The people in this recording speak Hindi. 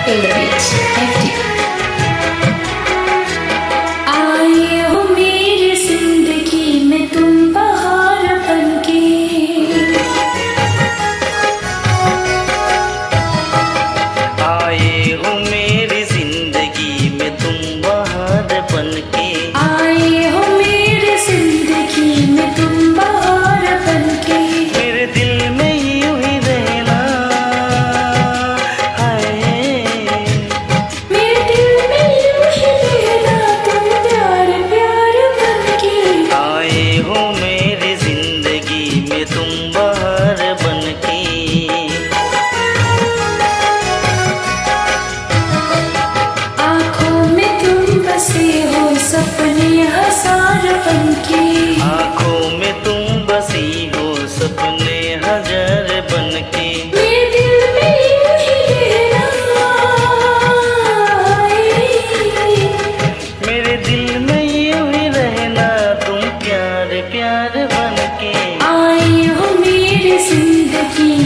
Feel the beat, FT। आए हो मेरी जिंदगी में तुम बहार बनके, आए हो मेरी जिंदगी में तुम बहार बनके, आए हो मेरी जिंदगी में तुम बहार बनके। मेरे दिल में यूं ही रहना, हाय मेरे दिल में यूं ही रहना तुम प्यार प्यार बनके। आए हो मेरी जिंदगी में तुम बहार बनके। आँखों में तुम बसे हो सपने हजार बनके, आँखों में तुम बसी हो सपने हजार बनके। मेरे दिल में यूं ही रहना, मेरे दिल में यूं ही रहना तुम प्यार प्यार बनके। आए हो मेरी जिंदगी